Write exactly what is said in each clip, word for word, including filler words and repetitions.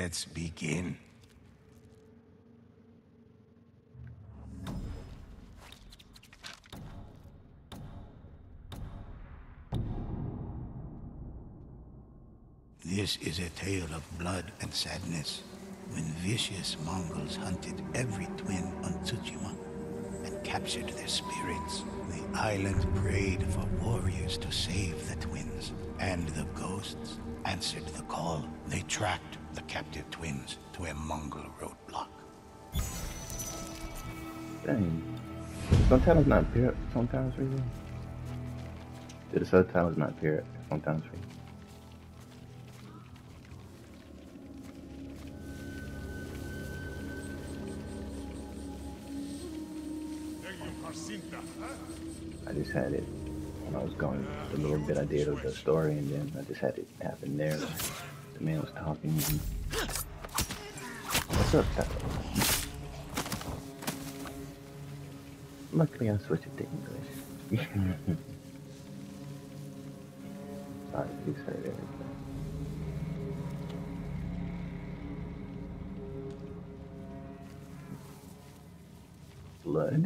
Let's begin. This is a tale of blood and sadness, when vicious Mongols hunted every twin on Tsushima and captured their spirits. The island prayed for warriors to save the twins, and the ghosts answered the call. They tracked the captive twins to a Mongol roadblock. Dang. Sometimes not appear sometimes for you. Did the subtitles not appear sometimes for you? I just had it when I was going the little bit I did of the story, and then I just had it happen there. Like, the man was talking. And, what's up, Tyler? Luckily, I switched it to English. Sorry, you heard everything. Blood.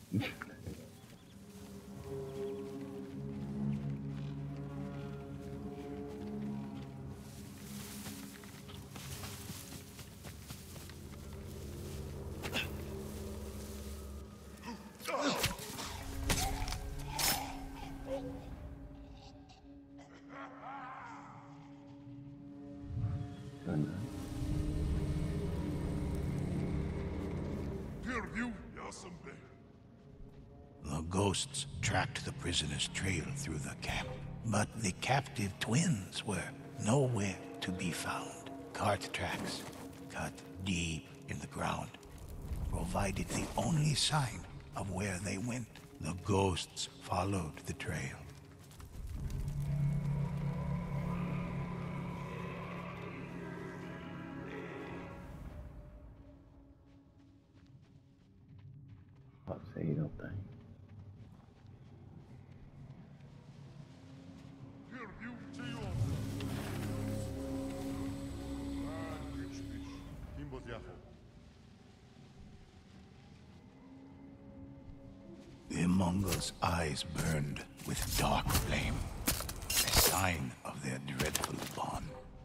The ghosts tracked the prisoner's trail through the camp, but the captive twins were nowhere to be found. Cart tracks, cut deep in the ground, provided the only sign of where they went. The ghosts followed the trail. I'll say you don't think. The Mongols' eyes burned with dark flame, a sign of their dreadful bond.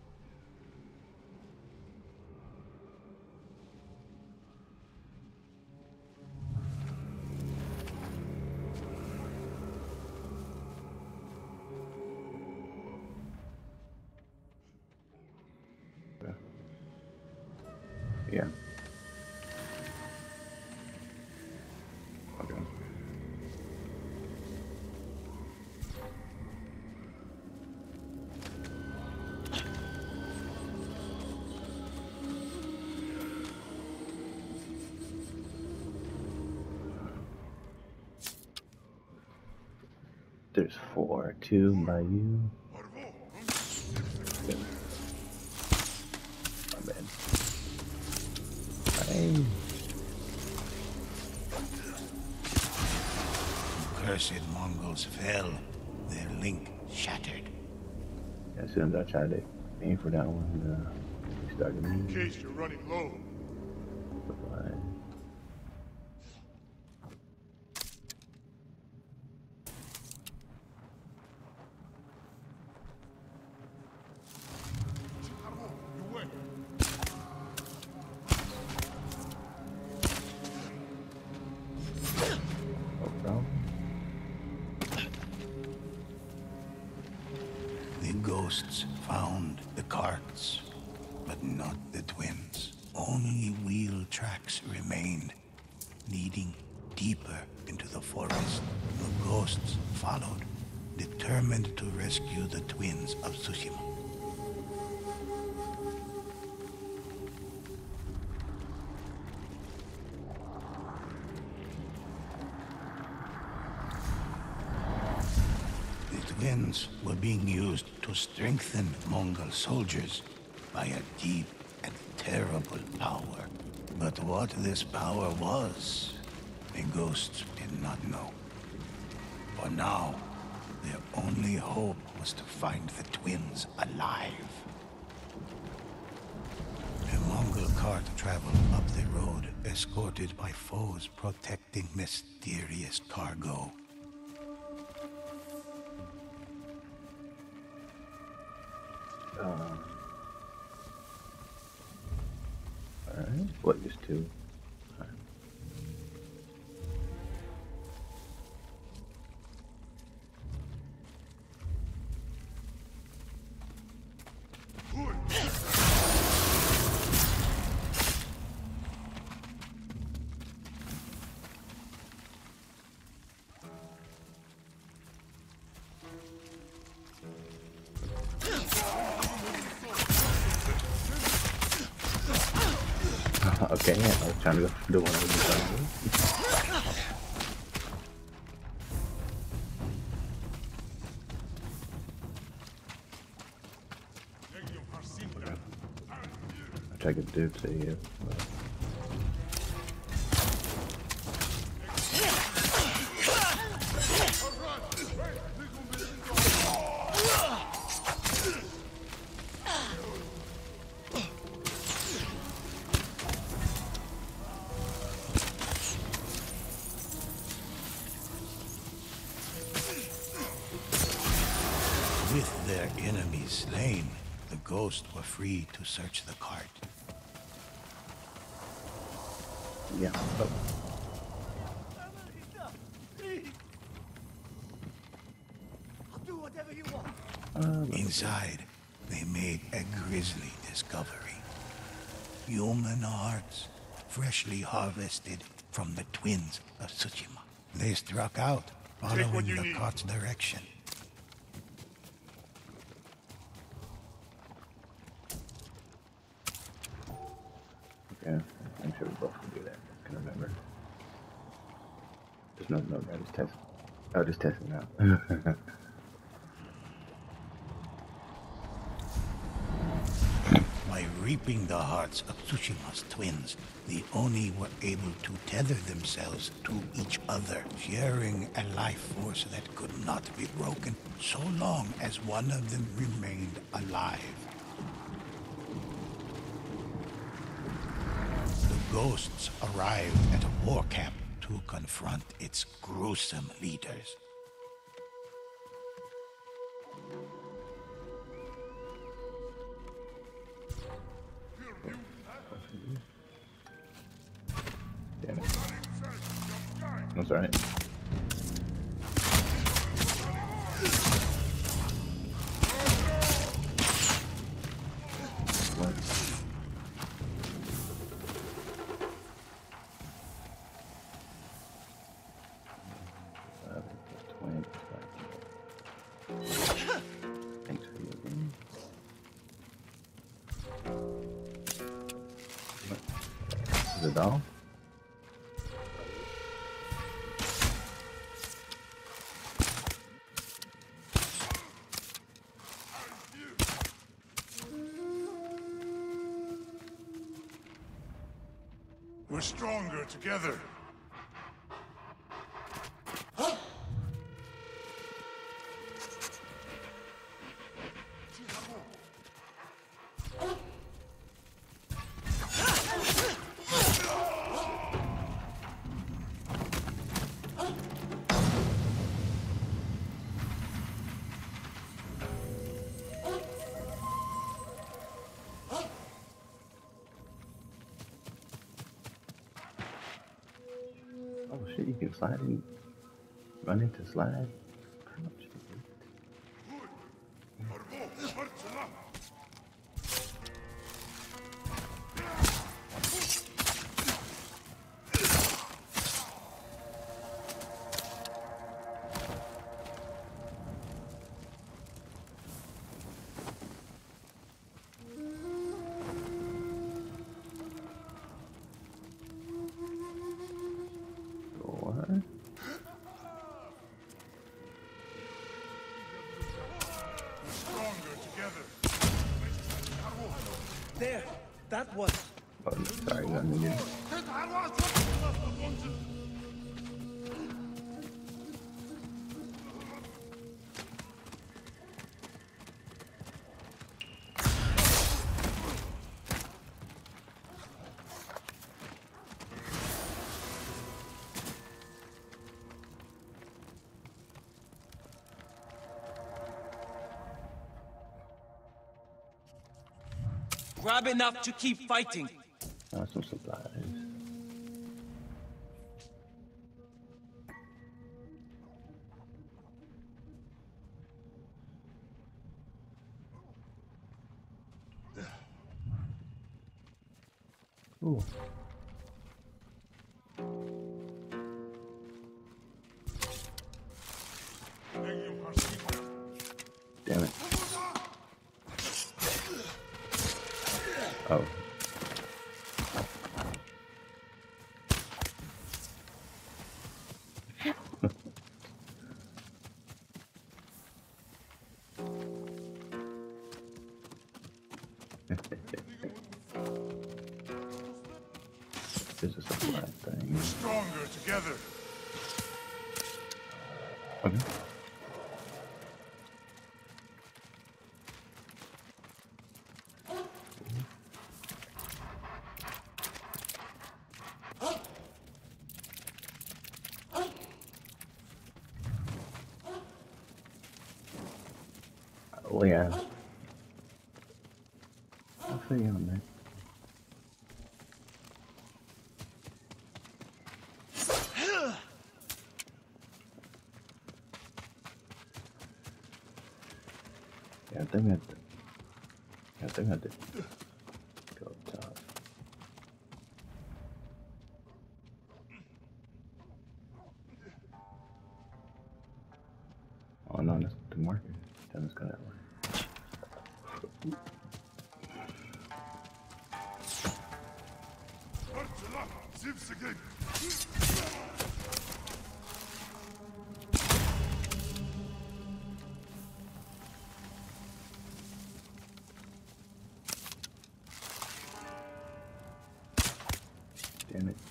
Yeah. Okay. There's four, two by you. Good. My bad. Hey. Cursed Mongols fell, their link shattered. As soon as I tried to aim for that one, uh, he started moving. In case you're running low. Supply. The ghosts found the carts, but not the twins. Only wheel tracks remained, leading deeper into the forest. The ghosts followed, determined to rescue the twins of Tsushima. Twins were being used to strengthen Mongol soldiers by a deep and terrible power. But what this power was, the ghosts did not know. For now, their only hope was to find the twins alive. travel up the road, escorted by foes protecting mysterious cargo. Uh, Alright, what used to? Okay, yeah, I was trying to go for the one with the button. I try to get the dude to you. With their enemies slain, the ghosts were free to search the cart. Yeah. Oh. I'll do whatever you want. Uh, Inside, they made a grisly discovery. Human hearts, freshly harvested from the twins of Tsushima. They struck out, following the need. cart's direction. Yeah, I'm sure we both can do that. I can remember. There's no note there, just test. Oh, just testing out. By reaping the hearts of Tsushima's twins, the Oni were able to tether themselves to each other, sharing a life force that could not be broken so long as one of them remained alive. The ghosts arrived at a war camp to confront its gruesome leaders. Damn it. That's alright. What? Thanks for your game. What? Is it doll? We're stronger together. Oh shit, you can slide in, run into slide. Crouch. What? Stronger together. There, that was. Oh, sorry, I mean, you- Grab enough to keep fighting. Uh, some supplies. Ooh. Damn it. Oh. This is a flat thing. Stronger together. Okay. Oh yeah. I'll feel you on that. Yeah, I think I have to. I think I have to go up top. Oh no, that's the marker. Then let's go that way. Damn it.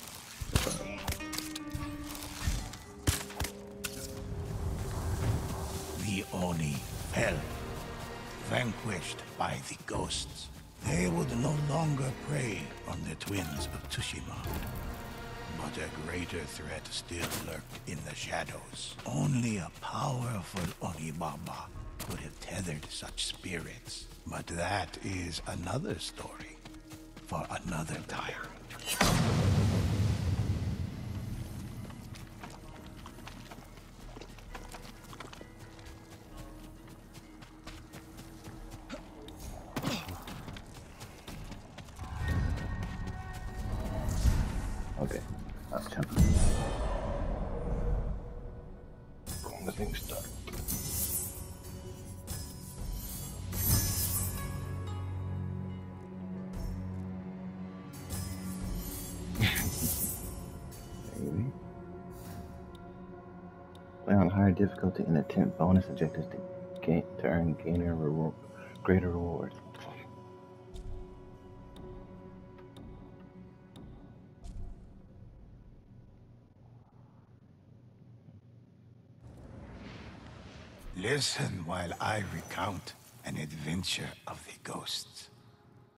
The Oni fell, vanquished by the ghosts. They would no longer prey on the twins of Tsushima. But a greater threat still lurked in the shadows. Only a powerful Onibaba could have tethered such spirits. But that is another story for another time. Okay, that's ten. Wrong thing stuck. Maybe. Play on higher difficulty and attempt bonus objectives to gain to earn gainer reward, greater rewards. Listen while I recount an adventure of the ghosts.